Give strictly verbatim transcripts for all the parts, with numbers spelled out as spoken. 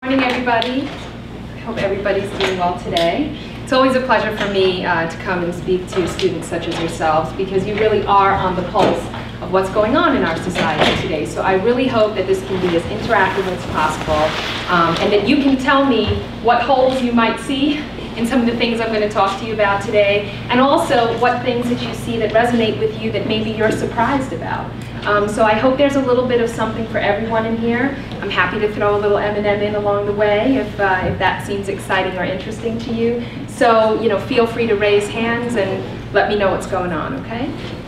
Morning, everybody. I hope everybody's doing well today. It's always a pleasure for me uh, to come and speak to students such as yourselves, because you really are on the pulse of what's going on in our society today. So I really hope that this can be as interactive as possible, um, and that you can tell me what holes you might see in some of the things I'm going to talk to you about today, and also what things that you see that resonate with you that maybe you're surprised about. Um, so I hope there's a little bit of something for everyone in here. I'm happy to throw a little M and M in along the way if, uh, if that seems exciting or interesting to you. So, you know, feel free to raise hands and let me know what's going on, okay?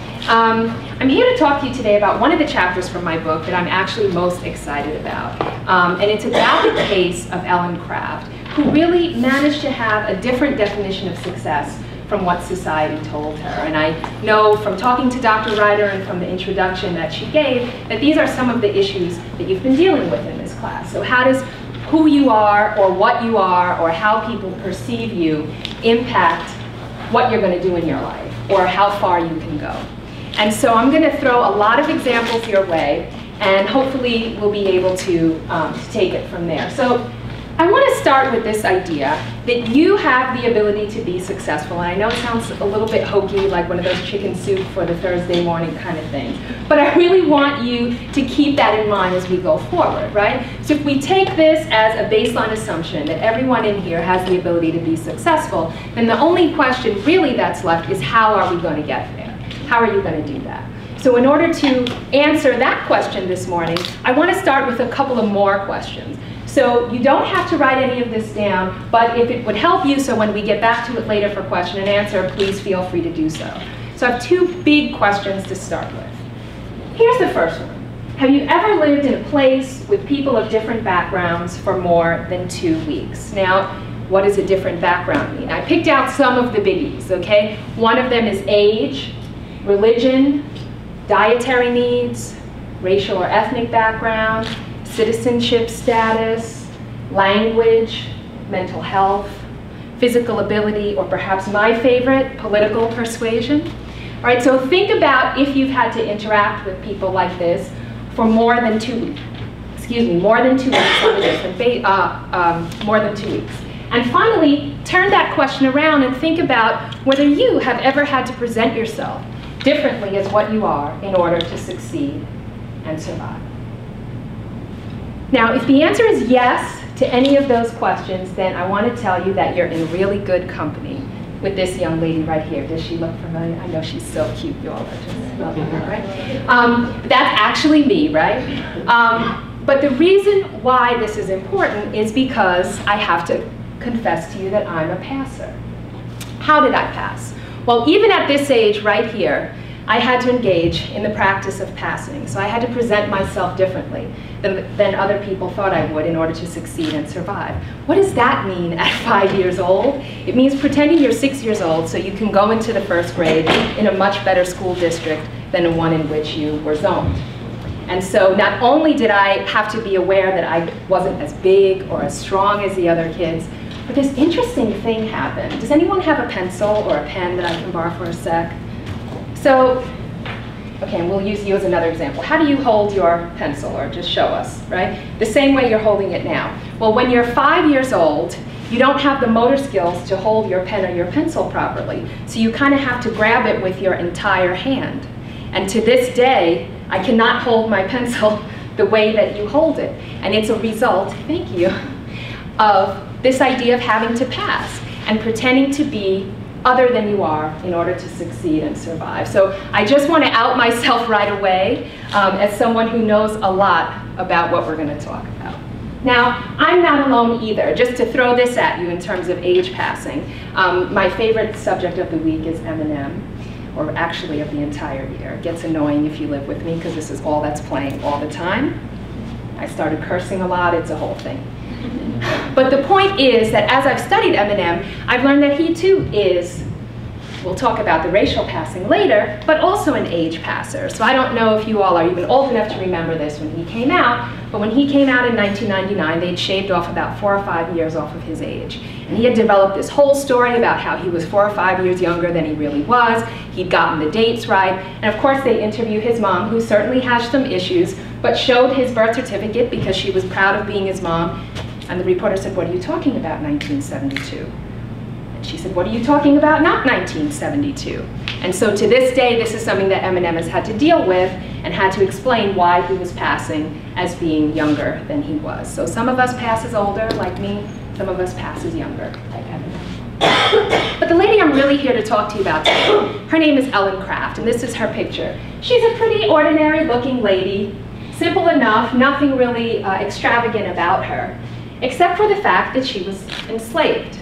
Um, I'm here to talk to you today about one of the chapters from my book that I'm actually most excited about. Um, and it's about the case of Ellen Craft, who really managed to have a different definition of success from what society told her. And I know from talking to Doctor Ryder and from the introduction that she gave that these are some of the issues that you've been dealing with in this class. So how does who you are or what you are or how people perceive you impact what you're going to do in your life or how far you can go? And so I'm going to throw a lot of examples your way, and hopefully we'll be able to, um, to take it from there. So I want to start with this idea that you have the ability to be successful. And I know it sounds a little bit hokey, like one of those chicken soup for the Thursday morning kind of things. But I really want you to keep that in mind as we go forward, right? So if we take this as a baseline assumption that everyone in here has the ability to be successful, then the only question really that's left is how are we going to get there? How are you going to do that? So in order to answer that question this morning, I want to start with a couple of more questions. So you don't have to write any of this down, but if it would help you, so when we get back to it later for question and answer, please feel free to do so. So I have two big questions to start with. Here's the first one. Have you ever lived in a place with people of different backgrounds for more than two weeks? Now, what does a different background mean? I picked out some of the biggies, okay? One of them is age, religion, dietary needs, racial or ethnic background, citizenship status, language, mental health, physical ability, or perhaps my favorite, political persuasion. All right, so think about if you've had to interact with people like this for more than two weeks. Excuse me, more than two weeks on a different ba uh, um, more than two weeks. And finally, turn that question around and think about whether you have ever had to present yourself differently as what you are in order to succeed and survive. Now, if the answer is yes to any of those questions, then I want to tell you that you're in really good company with this young lady right here. Does she look familiar? I know she's so cute. You all are just loving her, right? Um, that's actually me, right? Um, but the reason why this is important is because I have to confess to you that I'm a passer. How did I pass? Well, even at this age right here, I had to engage in the practice of passing. So I had to present myself differently than, than other people thought I would in order to succeed and survive. What does that mean at five years old? It means pretending you're six years old so you can go into the first grade in a much better school district than the one in which you were zoned. And so not only did I have to be aware that I wasn't as big or as strong as the other kids, but this interesting thing happened. Does anyone have a pencil or a pen that I can borrow for a sec? So, okay, and we'll use you as another example. How do you hold your pencil, or just show us, right? The same way you're holding it now. Well, when you're five years old, you don't have the motor skills to hold your pen or your pencil properly. So you kind of have to grab it with your entire hand. And to this day, I cannot hold my pencil the way that you hold it. And it's a result, thank you, of this idea of having to pass and pretending to be other than you are in order to succeed and survive. So I just want to out myself right away um, as someone who knows a lot about what we're going to talk about. Now, I'm not alone either. Just to throw this at you in terms of age passing, um, my favorite subject of the week is M and M, or actually of the entire year. It gets annoying if you live with me because this is all that's playing all the time. I started cursing a lot, it's a whole thing. But the point is that as I've studied M and M, I've learned that he too is, we'll talk about the racial passing later, but also an age passer. So I don't know if you all are even old enough to remember this when he came out, but when he came out in nineteen ninety-nine, they'd shaved off about four or five years off of his age. And he had developed this whole story about how he was four or five years younger than he really was. He'd gotten the dates right. And of course, they interview his mom, who certainly has some issues, but showed his birth certificate because she was proud of being his mom. And the reporter said, "What are you talking about, nineteen seventy-two?" And she said, "What are you talking about, not nineteen seventy-two?" And so to this day, this is something that Eminem has had to deal with and had to explain why he was passing as being younger than he was. So some of us pass as older, like me. Some of us pass as younger, like Eminem. But the lady I'm really here to talk to you about today, her name is Ellen Craft, and this is her picture. She's a pretty ordinary looking lady, simple enough, nothing really uh, extravagant about her, except for the fact that she was enslaved.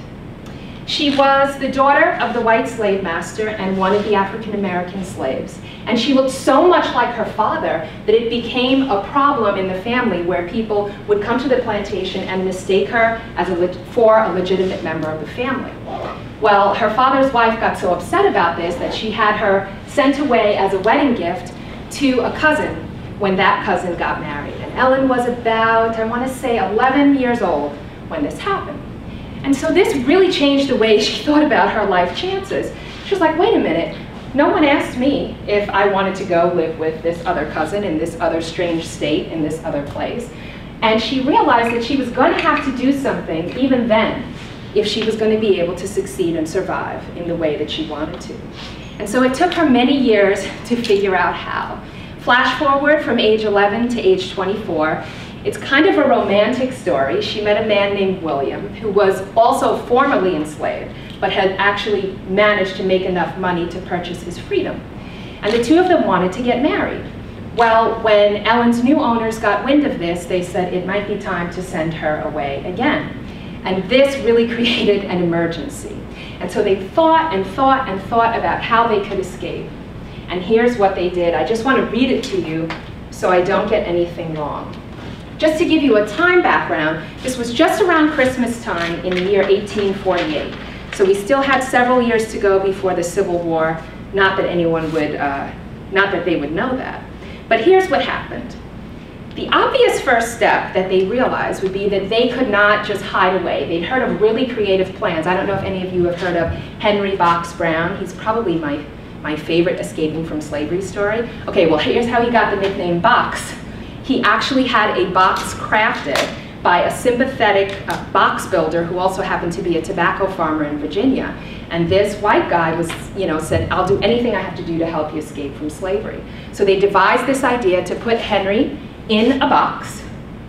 She was the daughter of the white slave master and one of the African American slaves. And she looked so much like her father that it became a problem in the family where people would come to the plantation and mistake her as a for a legitimate member of the family. Well, her father's wife got so upset about this that she had her sent away as a wedding gift to a cousin when that cousin got married. And Ellen was about, I want to say, eleven years old when this happened. And so this really changed the way she thought about her life chances. She was like, wait a minute, no one asked me if I wanted to go live with this other cousin in this other strange state, in this other place. And she realized that she was going to have to do something, even then, if she was going to be able to succeed and survive in the way that she wanted to. And so it took her many years to figure out how. Flash forward from age eleven to age twenty-four. It's kind of a romantic story. She met a man named William, who was also formerly enslaved, but had actually managed to make enough money to purchase his freedom. And the two of them wanted to get married. Well, when Ellen's new owners got wind of this, they said it might be time to send her away again. And this really created an emergency. And so they thought and thought and thought about how they could escape. And here's what they did. I just want to read it to you so I don't get anything wrong. Just to give you a time background, this was just around Christmas time in the year eighteen forty-eight. So we still had several years to go before the Civil War. Not that anyone would, uh, not that they would know that. But here's what happened. The obvious first step that they realized would be that they could not just hide away. They'd heard of really creative plans. I don't know if any of you have heard of Henry Box Brown. He's probably my, my favorite escaping from slavery story. Okay, well, here's how he got the nickname Box. He actually had a box crafted by a sympathetic uh, box builder who also happened to be a tobacco farmer in Virginia. And this white guy was, you know, said, I'll do anything I have to do to help you escape from slavery. So they devised this idea to put Henry in a box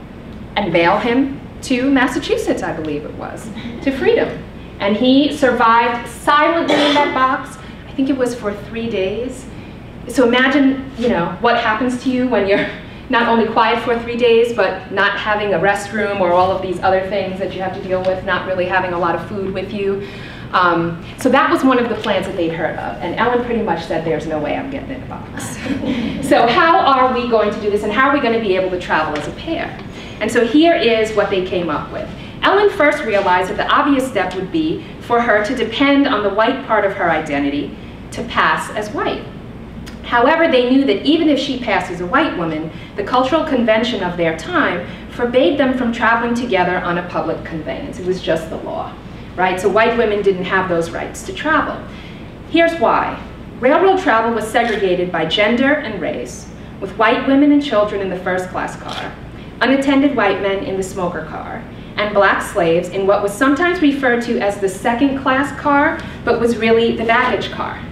and bail him to Massachusetts, I believe it was, to freedom. And he survived silently in that box. I think it was for three days. So imagine, you know, what happens to you when you're not only quiet for three days, but not having a restroom or all of these other things that you have to deal with, not really having a lot of food with you. Um, so that was one of the plans that they'd heard of. And Ellen pretty much said, there's no way I'm getting in a box. So how are we going to do this, and how are we going to be able to travel as a pair? And so here is what they came up with. Ellen first realized that the obvious step would be for her to depend on the white part of her identity to pass as white. However, they knew that even if she passed as a white woman, the cultural convention of their time forbade them from traveling together on a public conveyance. It was just the law, right? So white women didn't have those rights to travel. Here's why. Railroad travel was segregated by gender and race, with white women and children in the first-class car, unattended white men in the smoker car, and black slaves in what was sometimes referred to as the second-class car, but was really the baggage car.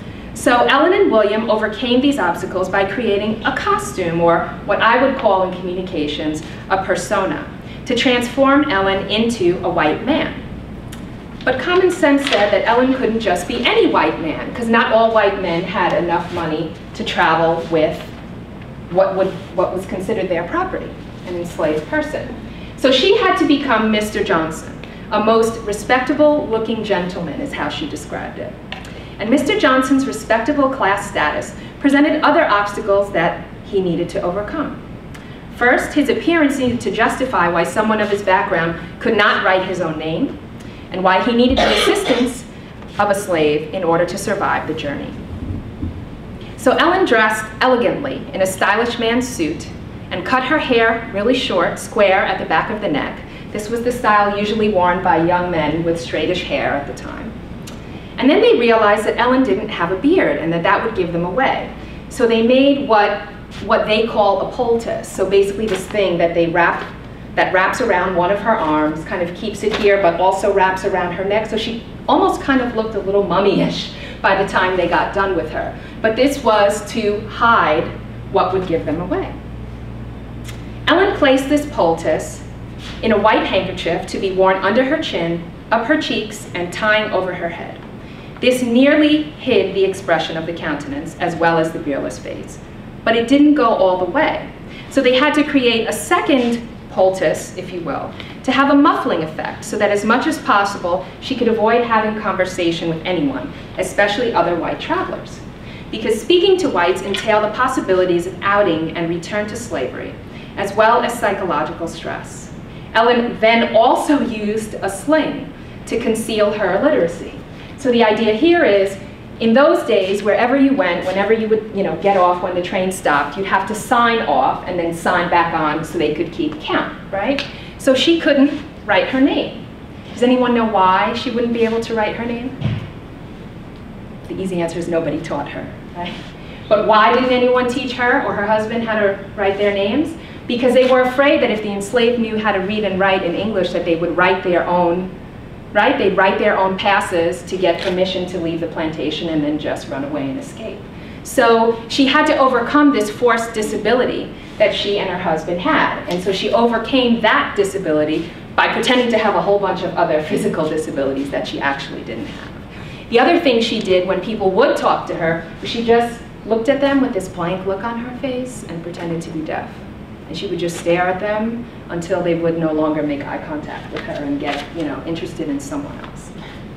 So Ellen and William overcame these obstacles by creating a costume, or what I would call in communications, a persona, to transform Ellen into a white man. But common sense said that Ellen couldn't just be any white man, because not all white men had enough money to travel with what, would, what was considered their property, an enslaved person. So she had to become Mister Johnson, a most respectable-looking gentleman, is how she described it. And Mister Johnson's respectable class status presented other obstacles that he needed to overcome. First, his appearance needed to justify why someone of his background could not write his own name, and why he needed the assistance of a slave in order to survive the journey. So Ellen dressed elegantly in a stylish man's suit and cut her hair really short, square at the back of the neck. This was the style usually worn by young men with straightish hair at the time. And then they realized that Ellen didn't have a beard and that that would give them away. So they made what, what they call a poultice. So basically this thing that they wrap that wraps around one of her arms, kind of keeps it here, but also wraps around her neck. So she almost kind of looked a little mummy-ish by the time they got done with her. But this was to hide what would give them away. Ellen placed this poultice in a white handkerchief to be worn under her chin, up her cheeks, and tying over her head. This nearly hid the expression of the countenance, as well as the beerless face. But it didn't go all the way. So they had to create a second poultice, if you will, to have a muffling effect, so that as much as possible, she could avoid having conversation with anyone, especially other white travelers. Because speaking to whites entailed the possibilities of outing and return to slavery, as well as psychological stress. Ellen then also used a sling to conceal her illiteracy. So the idea here is, in those days, wherever you went, whenever you would you know, get off when the train stopped, you'd have to sign off and then sign back on so they could keep count, right? So she couldn't write her name. Does anyone know why she wouldn't be able to write her name? The easy answer is nobody taught her, right? But why didn't anyone teach her or her husband how to write their names? Because they were afraid that if the enslaved knew how to read and write in English, that they would write their own right? They'd write their own passes to get permission to leave the plantation and then just run away and escape. So she had to overcome this forced disability that she and her husband had. And so she overcame that disability by pretending to have a whole bunch of other physical disabilities that she actually didn't have. The other thing she did when people would talk to her was she just looked at them with this blank look on her face and pretended to be deaf. And she would just stare at them until they would no longer make eye contact with her and get, you know, interested in someone else.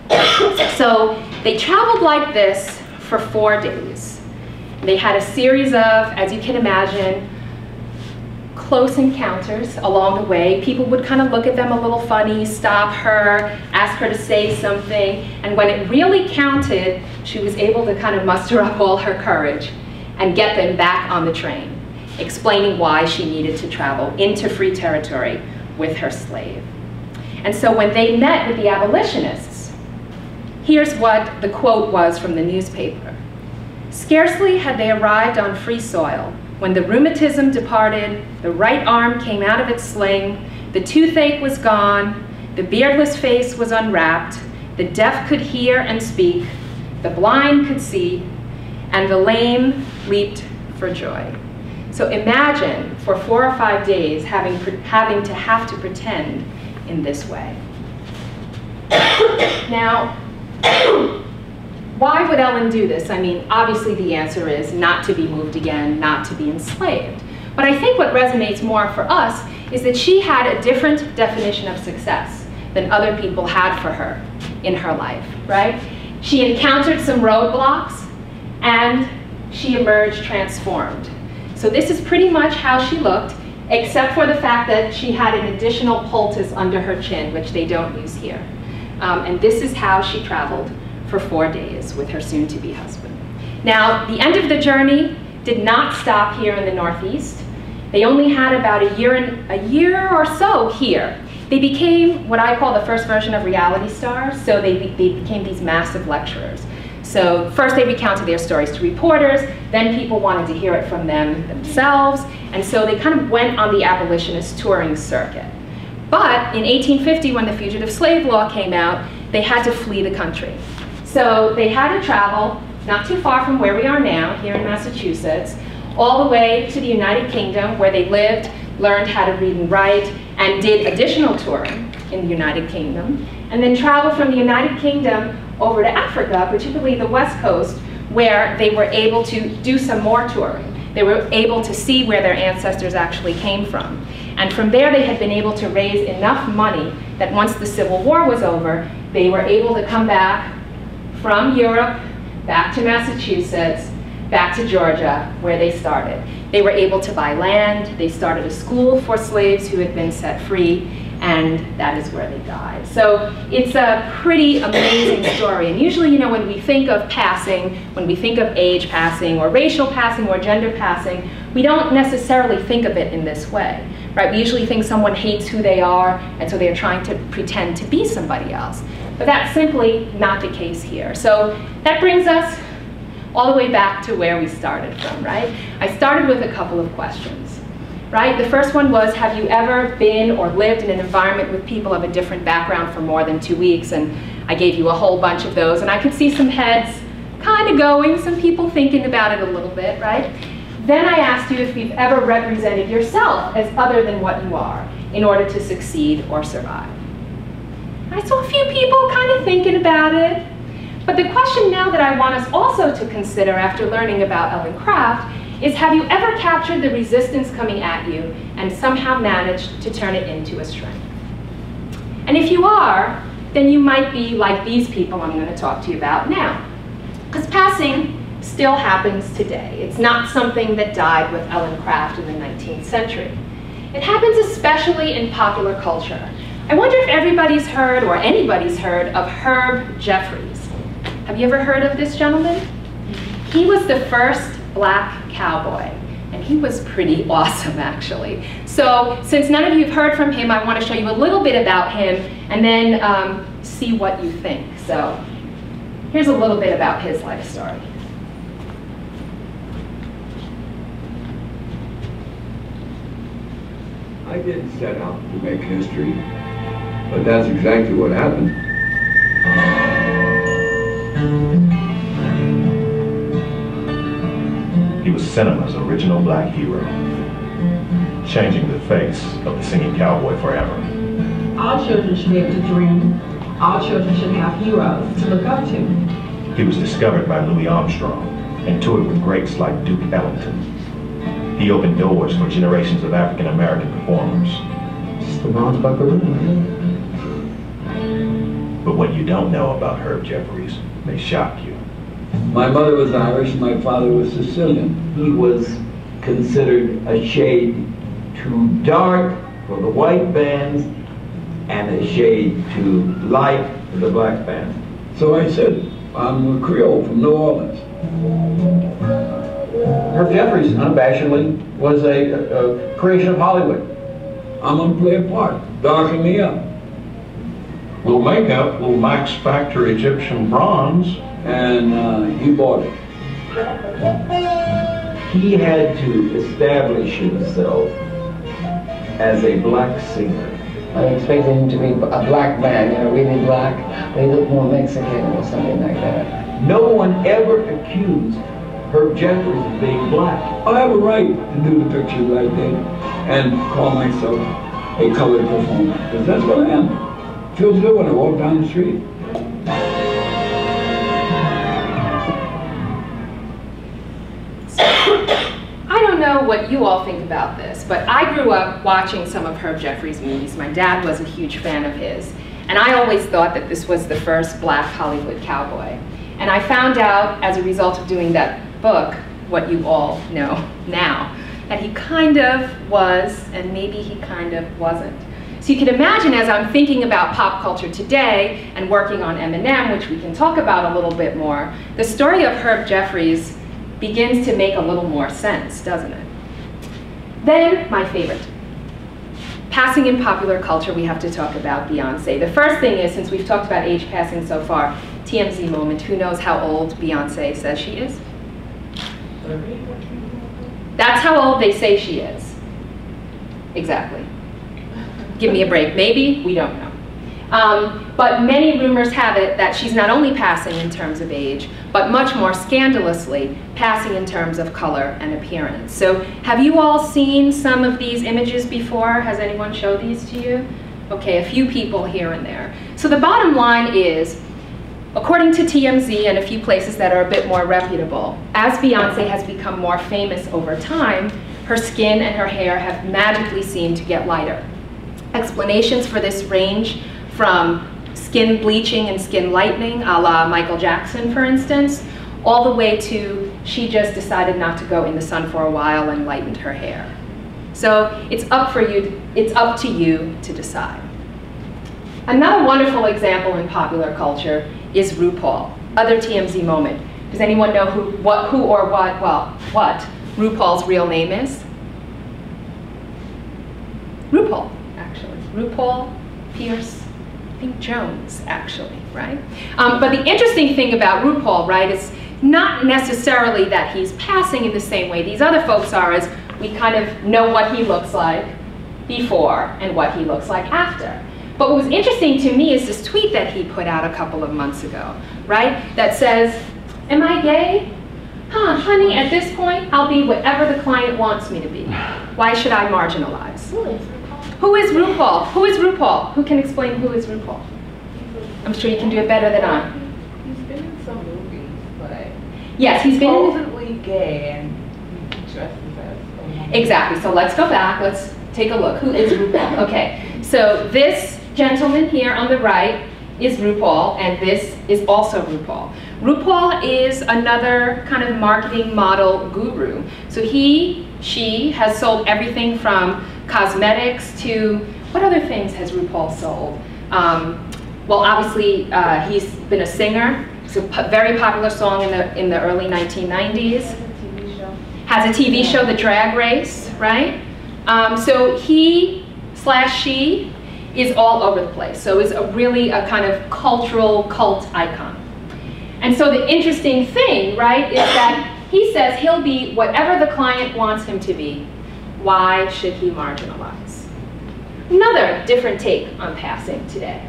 So they traveled like this for four days. They had a series of, as you can imagine, close encounters along the way. People would kind of look at them a little funny, stop her, ask her to say something. And when it really counted, she was able to kind of muster up all her courage and get them back on the train, explaining why she needed to travel into free territory with her slave. And so when they met with the abolitionists, here's what the quote was from the newspaper. "Scarcely had they arrived on free soil when the rheumatism departed, the right arm came out of its sling, the toothache was gone, the beardless face was unwrapped, the deaf could hear and speak, the blind could see, and the lame leaped for joy." So imagine for four or five days having, having to have to pretend in this way. Now, why would Ellen do this? I mean, obviously the answer is not to be moved again, not to be enslaved. But I think what resonates more for us is that she had a different definition of success than other people had for her in her life, right? She encountered some roadblocks and she emerged transformed. So this is pretty much how she looked, except for the fact that she had an additional poultice under her chin, which they don't use here. Um, and this is how she traveled for four days with her soon-to-be husband. Now, the end of the journey did not stop here in the Northeast. They only had about a year, and, a year or so here. They became what I call the first version of reality stars, so they, they became these massive lecturers. So first they recounted their stories to reporters, then people wanted to hear it from them themselves, and so they kind of went on the abolitionist touring circuit. But in eighteen fifty, when the Fugitive Slave Law came out, they had to flee the country. So they had to travel not too far from where we are now, here in Massachusetts, all the way to the United Kingdom, where they lived, learned how to read and write, and did additional touring in the United Kingdom, and then traveled from the United Kingdom over to Africa, particularly the West Coast, where they were able to do some more touring. They were able to see where their ancestors actually came from. And from there, they had been able to raise enough money that once the Civil War was over, they were able to come back from Europe, back to Massachusetts, back to Georgia, where they started. They were able to buy land, they started a school for slaves who had been set free, and that is where they died. So it's a pretty amazing story. And usually, you know, when we think of passing, when we think of age passing, or racial passing, or gender passing, we don't necessarily think of it in this way, right? We usually think someone hates who they are, and so they're trying to pretend to be somebody else. But that's simply not the case here. So that brings us all the way back to where we started from, right? I started with a couple of questions, right? The first one was, have you ever been or lived in an environment with people of a different background for more than two weeks? And I gave you a whole bunch of those, and I could see some heads kind of going, some people thinking about it a little bit, right? Then I asked you if you've ever represented yourself as other than what you are in order to succeed or survive. I saw a few people kind of thinking about it. But the question now that I want us also to consider after learning about Ellen Craft is, have you ever captured the resistance coming at you and somehow managed to turn it into a strength? And if you are, then you might be like these people I'm going to talk to you about now. Because passing still happens today. It's not something that died with Ellen Craft in the nineteenth century. It happens especially in popular culture. I wonder if everybody's heard, or anybody's heard, of Herb Jeffries. Have you ever heard of this gentleman? He was the first black cowboy, and he was pretty awesome, actually. So since none of you have heard from him, I want to show you a little bit about him and then um, see what you think. So here's a little bit about his life story. I didn't set out to make history, but that's exactly what happened. He was cinema's original black hero, changing the face of the singing cowboy forever. All children should be able to dream. All children should have heroes to look up to. He was discovered by Louis Armstrong and toured with greats like Duke Ellington. He opened doors for generations of African American performers. It's the Bronx Buckaroo. But what you don't know about Herb Jeffries may shock you. My mother was Irish, my father was Sicilian. He was considered a shade too dark for the white bands and a shade too light for the black bands. So I said, I'm a Creole from New Orleans. Herb Jeffries, unabashedly, was a, a, a creation of Hollywood. I'm gonna play a part, darken me up. Little makeup, little Max Factor Egyptian bronze. And uh, he bought it. He had to establish himself as a black singer. I expected him to be a black man, you know, really black, but he looked more Mexican or something like that. No one ever accused Herb Jeffries of being black. I have a right to do the pictures I did and call myself a colored performer, because that's what I am. Feels good when I walk down the street. I don't know what you all think about this, but I grew up watching some of Herb Jeffries' movies. My dad was a huge fan of his, and I always thought that this was the first black Hollywood cowboy. And I found out, as a result of doing that book, what you all know now, that he kind of was, and maybe he kind of wasn't. So you can imagine, as I'm thinking about pop culture today and working on Eminem, which we can talk about a little bit more, the story of Herb Jeffries begins to make a little more sense, doesn't it? Then, my favorite. Passing in popular culture, we have to talk about Beyonce. The first thing is, since we've talked about age passing so far, T M Z moment. Who knows how old Beyonce says she is? That's how old they say she is. Exactly. Give me a break. Maybe, we don't know. Um, but many rumors have it that she's not only passing in terms of age, but much more scandalously, passing in terms of color and appearance. So have you all seen some of these images before? Has anyone showed these to you? Okay, a few people here and there. So the bottom line is, according to T M Z and a few places that are a bit more reputable, as Beyonce has become more famous over time, her skin and her hair have magically seemed to get lighter. Explanations for this range from skin bleaching and skin lightening, a la Michael Jackson, for instance, all the way to she just decided not to go in the sun for a while and lightened her hair. So it's up for you, it's up to you to decide. Another wonderful example in popular culture is RuPaul, other T M Z moment. Does anyone know who, what, who or what, well, what RuPaul's real name is? RuPaul, actually. RuPaul Pierce, I think Jones, actually, right? Um, but the interesting thing about RuPaul, right, is not necessarily that he's passing in the same way these other folks are, as we kind of know what he looks like before and what he looks like after. But what was interesting to me is this tweet that he put out a couple of months ago, right? That says, am I gay? Huh, honey, at this point, I'll be whatever the client wants me to be. Why should I marginalize? Who is RuPaul? Who is RuPaul? Who can explain who is RuPaul? I'm sure you can do it better than I. He's been in some movies, but yes, he's been in, supposedly gay and he dresses as a woman. exactly. So let's go back. Let's take a look. Who is RuPaul? Okay. So this gentleman here on the right is RuPaul, and this is also RuPaul. RuPaul is another kind of marketing model guru. So he, she has sold everything from cosmetics to, what other things has RuPaul sold? Um, well, obviously, uh, he's been a singer. It's a p very popular song in the, in the early nineteen nineties. Has a T V show. Has a T V show, The Drag Race, right? Um, so he slash she is all over the place. So is a really a kind of cultural cult icon. And so the interesting thing, right, is that he says he'll be whatever the client wants him to be. Why should he marginalize? Another different take on passing today.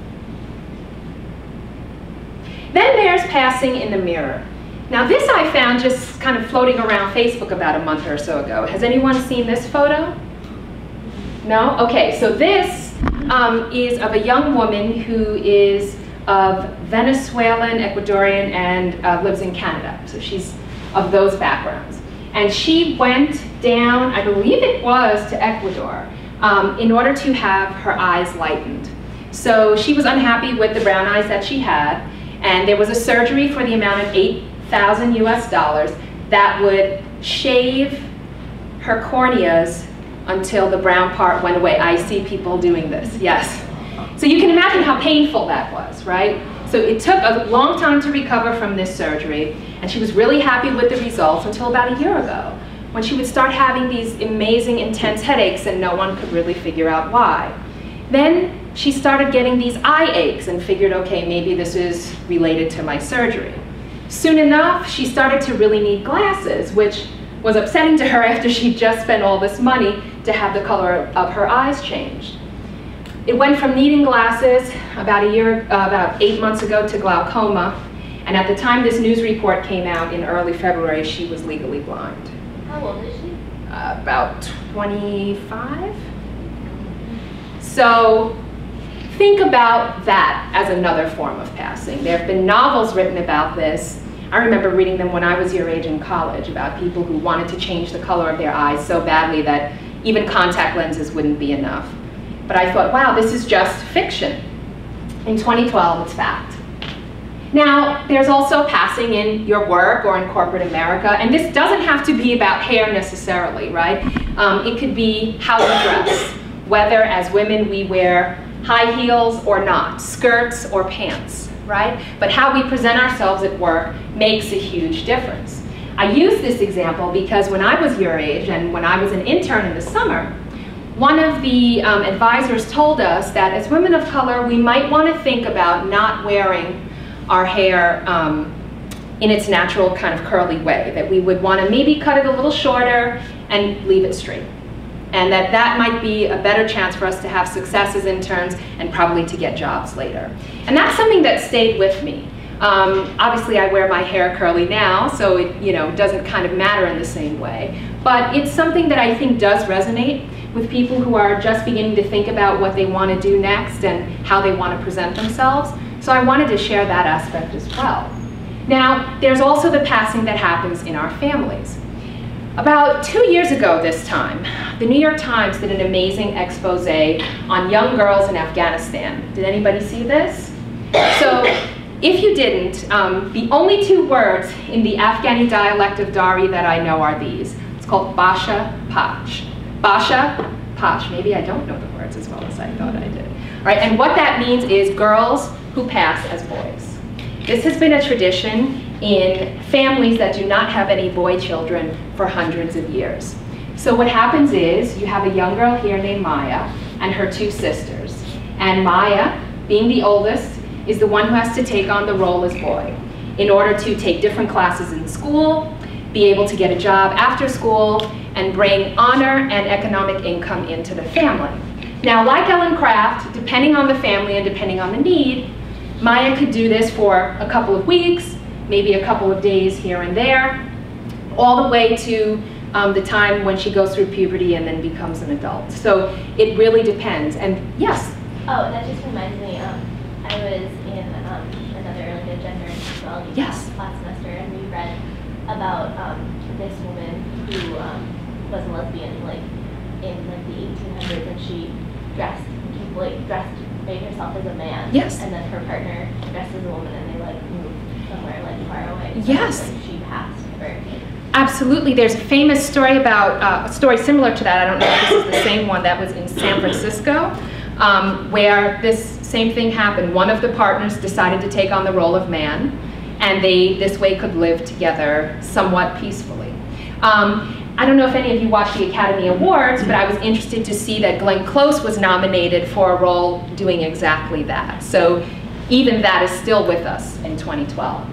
Then there's passing in the mirror. Now this I found just kind of floating around Facebook about a month or so ago. Has anyone seen this photo? No? Okay, so this um, is of a young woman who is of Venezuelan, Ecuadorian, and uh, lives in Canada. So she's of those backgrounds. And she went down, I believe it was to Ecuador, um, in order to have her eyes lightened. So she was unhappy with the brown eyes that she had, and there was a surgery for the amount of eight thousand U S dollars that would shave her corneas until the brown part went away. I see people doing this, yes. So you can imagine how painful that was, right? So it took a long time to recover from this surgery, and she was really happy with the results until about a year ago, when she would start having these amazing, intense headaches and no one could really figure out why. Then she started getting these eye aches and figured, okay, maybe this is related to my surgery. Soon enough, she started to really need glasses, which was upsetting to her after she'd just spent all this money to have the color of her eyes changed. It went from needing glasses about a year, uh, about eight months ago to glaucoma, and at the time this news report came out in early February, she was legally blind. How old is she? Uh, about twenty-five. So think about that as another form of passing. There have been novels written about this. I remember reading them when I was your age in college, about people who wanted to change the color of their eyes so badly that even contact lenses wouldn't be enough. But I thought, wow, this is just fiction. In twenty twelve, it's fact. Now, there's also passing in your work or in corporate America, and this doesn't have to be about hair necessarily, right? Um, it could be how you dress, whether as women we wear high heels or not, skirts or pants, right? But how we present ourselves at work makes a huge difference. I use this example because when I was your age and when I was an intern in the summer, one of the um, advisors told us that as women of color, we might want to think about not wearing our hair um, in its natural kind of curly way, that we would want to maybe cut it a little shorter and leave it straight. And that that might be a better chance for us to have success as interns and probably to get jobs later. And that's something that stayed with me. Um, obviously, I wear my hair curly now, so it you know doesn't kind of matter in the same way. But it's something that I think does resonate with people who are just beginning to think about what they want to do next and how they want to present themselves. So I wanted to share that aspect as well. Now, there's also the passing that happens in our families. About two years ago this time, the New York Times did an amazing expose on young girls in Afghanistan. Did anybody see this? So, if you didn't, um, the only two words in the Afghani dialect of Dari that I know are these. It's called Basha Pash. Basha Pash. Maybe I don't know the words as well as I thought I did. All right, and what that means is girls who pass as boys. This has been a tradition in families that do not have any boy children for hundreds of years. So what happens is you have a young girl here named Maya and her two sisters. And Maya, being the oldest, is the one who has to take on the role as boy in order to take different classes in school, be able to get a job after school, and bring honor and economic income into the family. Now, like Ellen Craft, depending on the family and depending on the need, Maya could do this for a couple of weeks, maybe a couple of days here and there, all the way to um, the time when she goes through puberty and then becomes an adult. So it really depends. And yes? Oh, that just reminds me, um, I was in um, another like a gender and sexuality Yes. class last semester, and we read about um, this woman who um, was a lesbian, like in like the eighteen hundreds, and she dressed, like dressed, made herself as a man. Yes. And then her partner dressed as a woman, and they like moved somewhere like far away. Yes. So, like, she passed her. Absolutely. There's a famous story about, uh, a story similar to that, I don't know if this is the same one, that was in San Francisco, um, where this same thing happened. One of the partners decided to take on the role of man, and they this way could live together somewhat peacefully. Um, I don't know if any of you watched the Academy Awards, but I was interested to see that Glenn Close was nominated for a role doing exactly that. So even that is still with us in twenty twelve.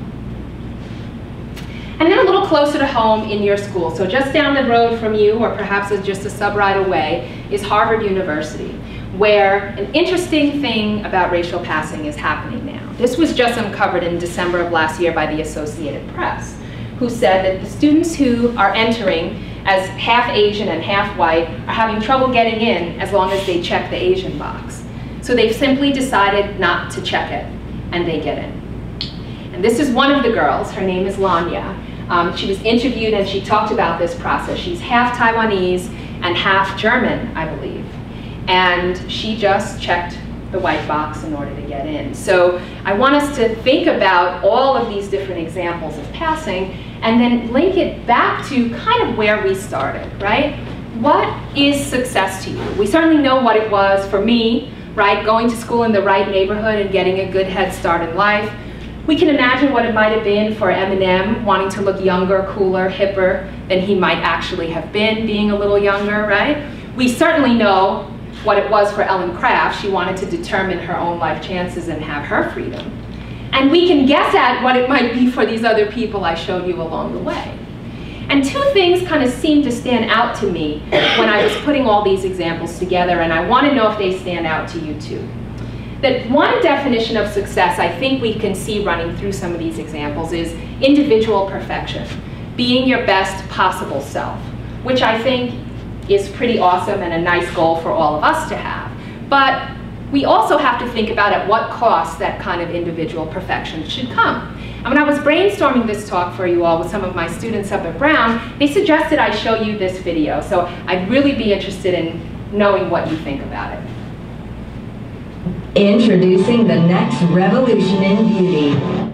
And then a little closer to home in your school, so just down the road from you, or perhaps just a sub-ride away, is Harvard University, where an interesting thing about racial passing is happening now. This was just uncovered in December of last year by the Associated Press, who said that the students who are entering as half Asian and half white are having trouble getting in as long as they check the Asian box. So they've simply decided not to check it, and they get in. And this is one of the girls. Her name is Lanya. Um, she was interviewed and she talked about this process. She's half Taiwanese and half German, I believe. And she just checked the white box in order to get in. So I want us to think about all of these different examples of passing and then link it back to kind of where we started, right? What is success to you? We certainly know what it was for me, right? Going to school in the right neighborhood and getting a good head start in life. We can imagine what it might have been for Eminem, wanting to look younger, cooler, hipper than he might actually have been, being a little younger, right? We certainly know what it was for Ellen Craft. She wanted to determine her own life chances and have her freedom. And we can guess at what it might be for these other people I showed you along the way. And two things kind of seem to stand out to me when I was putting all these examples together, and I want to know if they stand out to you too. That one definition of success I think we can see running through some of these examples is individual perfection, being your best possible self, which I think is pretty awesome and a nice goal for all of us to have. But we also have to think about at what cost that kind of individual perfection should come. And when I was brainstorming this talk for you all with some of my students up at Brown, they suggested I show you this video. So I'd really be interested in knowing what you think about it. Introducing the next revolution in beauty.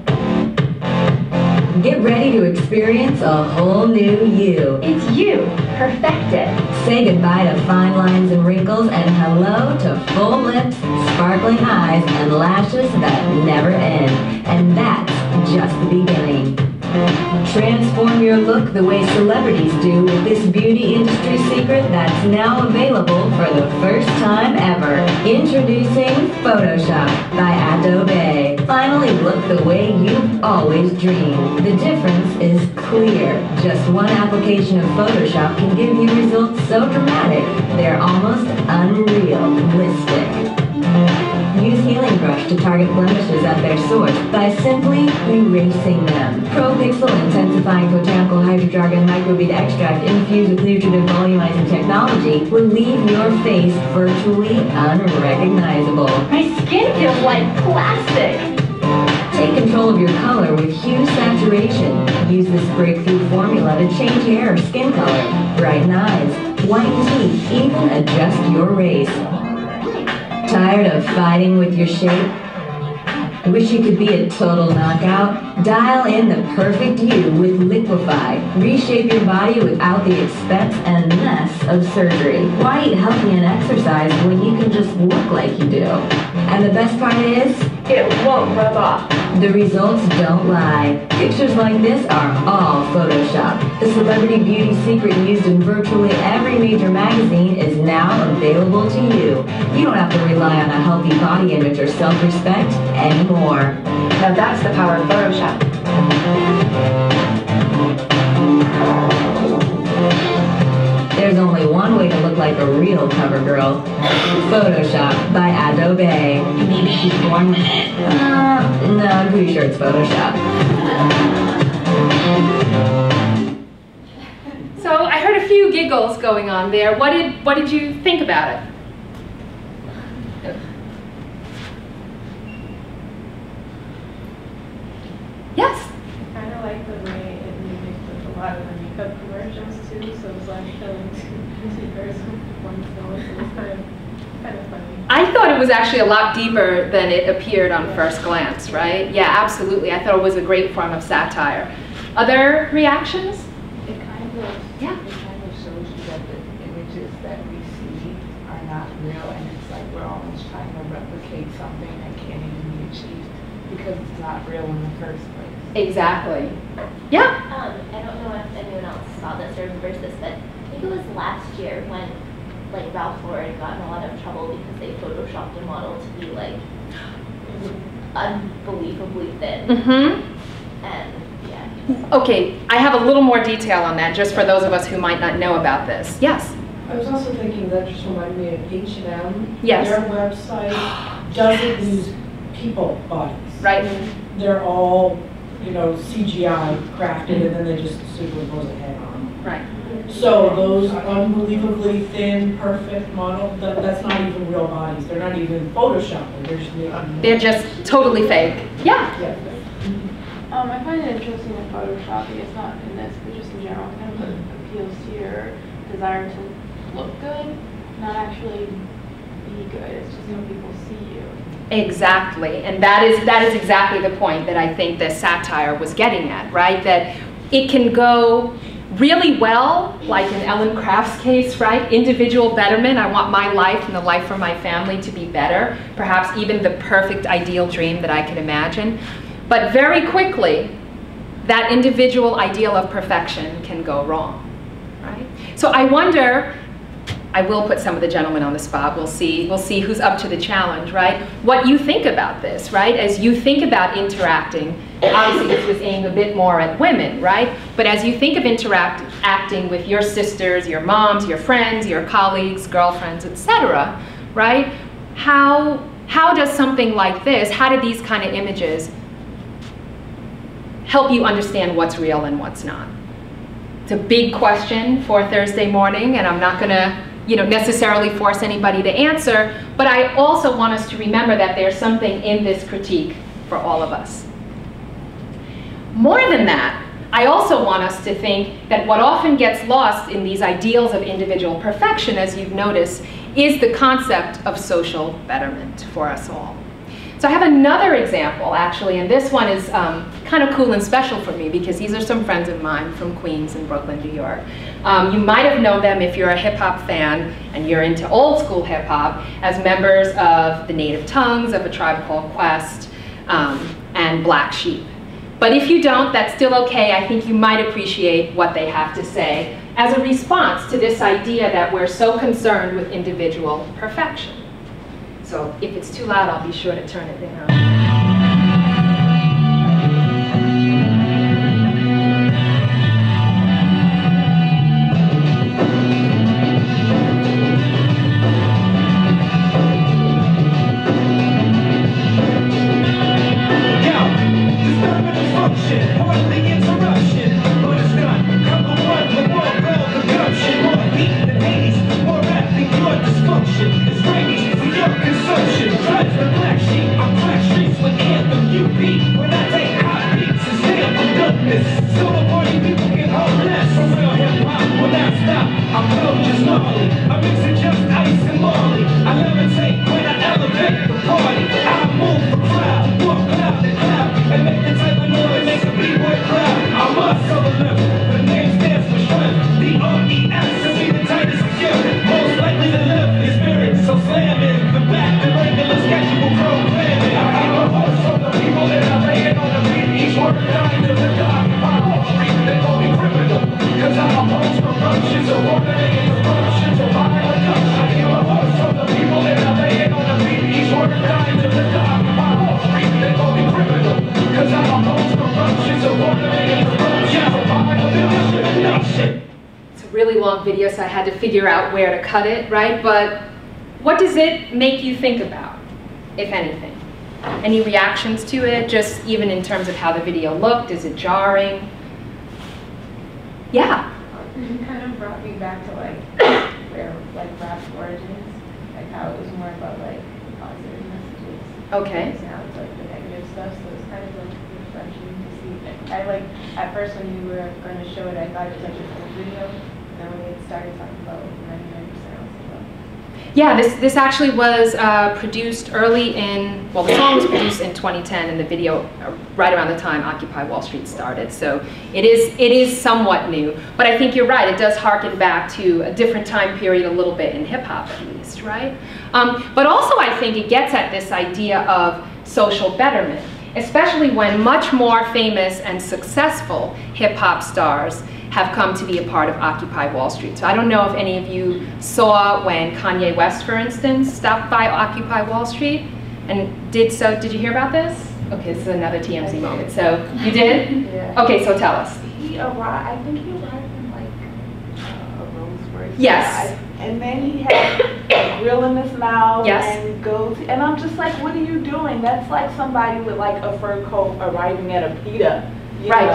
Get ready to experience a whole new you. It's you, perfected. Say goodbye to fine lines and wrinkles and hello to full lips, sparkling eyes, and lashes that never end. And that's just the beginning. Transform your look the way celebrities do with this beauty industry secret that's now available for the first time ever. Introducing Photoshop by Adobe. Finally look the way you've always dreamed. The difference is clear. Just one application of Photoshop can give you results so dramatic, they're almost unrealistic. Use Healing Brush to target blemishes at their source by simply erasing them. ProPixel Intensifying Botanical Hydrojargon Microbead Extract infused with nutritive volumizing technology will leave your face virtually unrecognizable. My skin feels like plastic. Take control of your color with Hue Saturation. Use this breakthrough formula to change hair or skin color, brighten eyes, whiten teeth, even adjust your race. Tired of fighting with your shape? Wish you could be a total knockout? Dial in the perfect you with Liquify. Reshape your body without the expense and mess of surgery. Why eat healthy and exercise when you can just look like you do? And the best part is, it won't rub off. The results don't lie. Pictures like this are all Photoshop. The celebrity beauty secret used in virtually every major magazine is now available to you. You don't have to rely on a healthy body image or self-respect anymore. Now that's the power of Photoshop. There's only one way to look like a real cover girl. Photoshop by Adobe. Maybe she's born with it. Uh, no, I'm pretty sure it's Photoshop. So I heard a few giggles going on there. What did, what did you think about it? Yes? I kind of like the way it mimicked with a lot of the makeup commercials too, so it's like filling two secrets with one film, so it's kind of, kind of funny. I thought it was actually a lot deeper than it appeared on first glance, right? Yeah, absolutely. I thought it was a great form of satire. Other reactions? It kind of, Yeah. it kind of shows you that the images that we see are not real, and it's like we're almost trying to replicate something that can't even be achieved because it's not real in the first place. Exactly. Yeah? Um, I don't know if anyone else saw this or remembers this, but I think it was last year when like Ralph Lauren got in a lot of trouble because they photoshopped a model to be like unbelievably thin. Mm-hmm. And yeah. Okay, I have a little more detail on that, just for those of us who might not know about this. Yes? I was also thinking that just reminded me of H and M. Yes. Their website doesn't use people bodies. Right. They're all, you know, C G I crafted, and then they just superimpose a head on. Right. So those unbelievably thin, perfect model, that, that's not even real bodies. They're not even photoshopping. They're just making. They're just totally fake. Yeah. Yeah. Um, I find it interesting in photoshopping, it's not in this, but just in general, kind of what appeals to your desire to look good, not actually be good. It's just how people see you. Exactly, and that is that is exactly the point that I think the satire was getting at, right? That it can go really well, like in Ellen Craft's case, right? Individual betterment. I want my life and the life for my family to be better, perhaps even the perfect ideal dream that I can imagine. But very quickly, that individual ideal of perfection can go wrong, right? So I wonder, I will put some of the gentlemen on the spot. We'll see, we'll see who's up to the challenge, right? What you think about this, right? As you think about interacting, obviously this was aimed a bit more at women, right? But as you think of interact, acting with your sisters, your moms, your friends, your colleagues, girlfriends, et cetera, right? How, how does something like this, how do these kind of images help you understand what's real and what's not? It's a big question for Thursday morning, and I'm not gonna you know, necessarily force anybody to answer, but I also want us to remember that there's something in this critique for all of us. More than that, I also want us to think that what often gets lost in these ideals of individual perfection, as you've noticed, is the concept of social betterment for us all. So I have another example, actually, and this one is um, kind of cool and special for me because these are some friends of mine from Queens and Brooklyn, New York. Um, you might have known them if you're a hip-hop fan and you're into old-school hip-hop as members of the Native Tongues, of A Tribe Called Quest, um, and Black Sheep. But if you don't, that's still okay. I think you might appreciate what they have to say as a response to this idea that we're so concerned with individual perfection. So if it's too loud, I'll be sure to turn it down. Cause I'm a host of corruption, so one of the I had to figure out where to cut it, right? But what does it make you think about, if anything? Any reactions to it, just even in terms of how the video looked? Is it jarring? Yeah? It kind of brought me back to like where like rap's origins, like how it was more about like positive messages. Okay. And now it's like the negative stuff, so it's kind of like refreshing to see. I like, at first when you were going to show it, I thought it was like an old video, and then when it started talking about ninety-nine percent, I was like, oh. Yeah, this, this actually was uh, produced early in, well, the song was produced in twenty ten, and the video uh, right around the time Occupy Wall Street started. So it is, it is somewhat new. But I think you're right, it does harken back to a different time period a little bit in hip hop at least, right? Um, but also I think it gets at this idea of social betterment, especially when much more famous and successful hip hop stars have come to be a part of Occupy Wall Street. So I don't know if any of you saw when Kanye West, for instance, stopped by Occupy Wall Street and did so. Did you hear about this? Okay, this is another T M Z moment. So you did? Yeah. Okay, so tell us. He arrived, I think he arrived in like uh, a Rolls Royce. Yes. Yeah, and then he had a grill in his mouth. Yes. And goes, and I'm just like, what are you doing? That's like somebody with like a fur coat arriving at a PETA. You Right.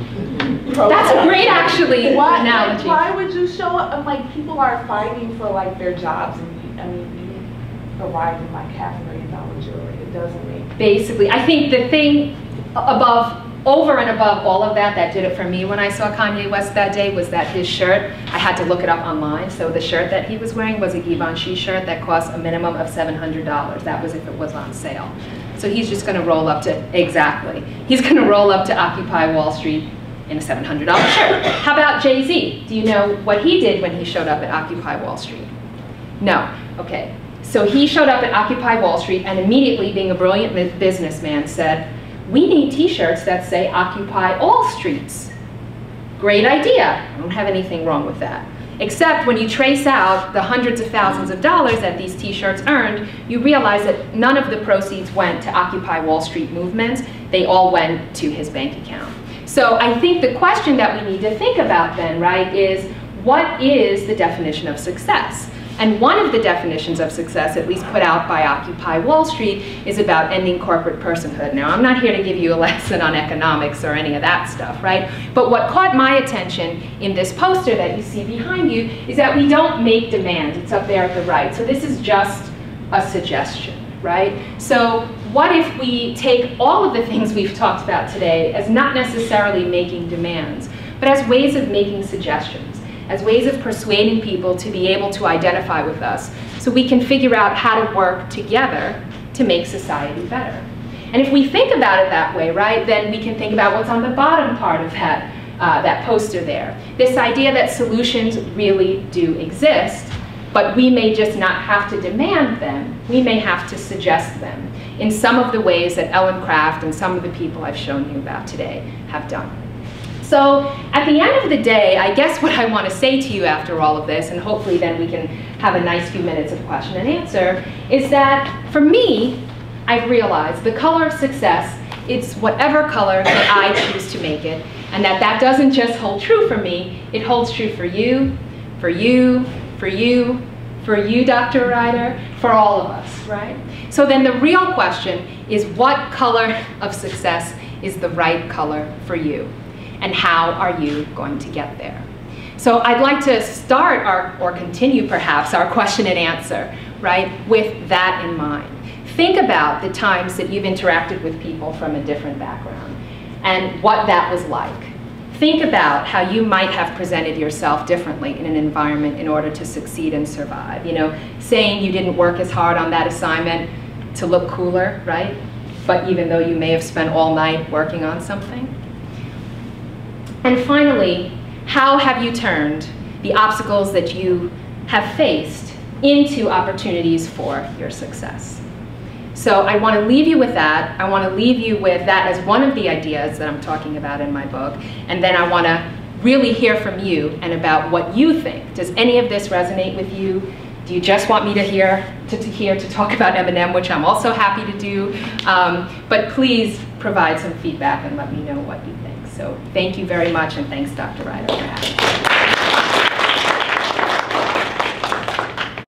know, That's a great, actually, why, analogy. Why would you show up? I'm like, people are fighting for like their jobs, and you, I mean, you arrive in like half a million dollar jewelry. It doesn't make. Basically, I think the thing above, over and above all of that, that did it for me when I saw Kanye West that day was that his shirt, I had to look it up online. So the shirt that he was wearing was a Givenchy shirt that cost a minimum of seven hundred dollars. That was if it was on sale. So he's just going to roll up to, exactly, he's going to roll up to Occupy Wall Street in a seven hundred dollar shirt. How about Jay-Z? Do you know what he did when he showed up at Occupy Wall Street? No. Okay. So he showed up at Occupy Wall Street and immediately, being a brilliant businessman, said, we need t-shirts that say Occupy All Streets. Great idea. I don't have anything wrong with that. Except when you trace out the hundreds of thousands of dollars that these t-shirts earned, you realize that none of the proceeds went to Occupy Wall Street movements. They all went to his bank account. So I think the question that we need to think about then, right, is what is the definition of success? And one of the definitions of success, at least put out by Occupy Wall Street, is about ending corporate personhood. Now, I'm not here to give you a lesson on economics or any of that stuff, right? But what caught my attention in this poster that you see behind you is that we don't make demands. It's up there at the right. So this is just a suggestion, right? So what if we take all of the things we've talked about today as not necessarily making demands, but as ways of making suggestions, as ways of persuading people to be able to identify with us so we can figure out how to work together to make society better. And if we think about it that way, right, then we can think about what's on the bottom part of that, uh, that poster there. This idea that solutions really do exist, but we may just not have to demand them. We may have to suggest them in some of the ways that Ellen Craft and some of the people I've shown you about today have done. So at the end of the day, I guess what I want to say to you after all of this, and hopefully then we can have a nice few minutes of question and answer, is that for me, I've realized the color of success, it's whatever color that I choose to make it, and that that doesn't just hold true for me, it holds true for you, for you, for you, for you, Doctor Ryder, for all of us, right? So then the real question is, what color of success is the right color for you? And how are you going to get there? So I'd like to start our, or continue perhaps, our question and answer, right, with that in mind. Think about the times that you've interacted with people from a different background and what that was like. Think about how you might have presented yourself differently in an environment in order to succeed and survive. You know, saying you didn't work as hard on that assignment to look cooler, right? But even though you may have spent all night working on something. And finally, how have you turned the obstacles that you have faced into opportunities for your success? So I want to leave you with that. I want to leave you with that as one of the ideas that I'm talking about in my book. And then I want to really hear from you and about what you think. Does any of this resonate with you? Do you just want me to hear to, to hear to talk about Eminem, which I'm also happy to do? Um, but please provide some feedback and let me know what you think. So thank you very much, and thanks, Doctor Ryder, for having me.